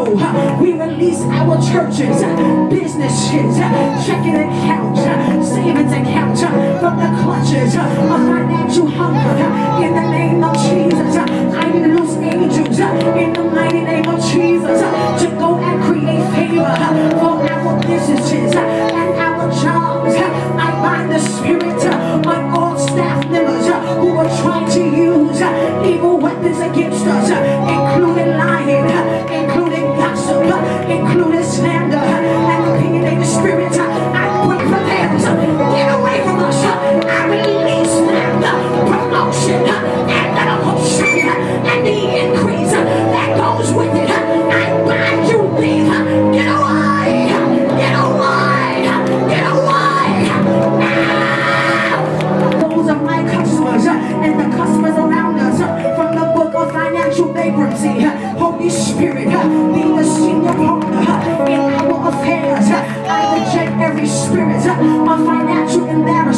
We release our churches, businesses, checking accounts, savings accounts from the clutches of financial hunger. In the name of Jesus, I loose angels in the mighty name of Jesus to go and create favor for our businesses and our jobs. I bind the spirit on all staff members who are trying to use evil weapons against us, including lying, including gossip, including slander, and opinionated spirits. I break the hands. Get away from us. I release them. Promotion and the promotion and the increase that goes with it. I bind you, thief. Get away. Get away. Get away. Now. Those are my customers and the customers around us from the book of financial bankruptcy. Holy Spirit, be the senior partner in our affairs. I reject every spirit of financial embarrassment.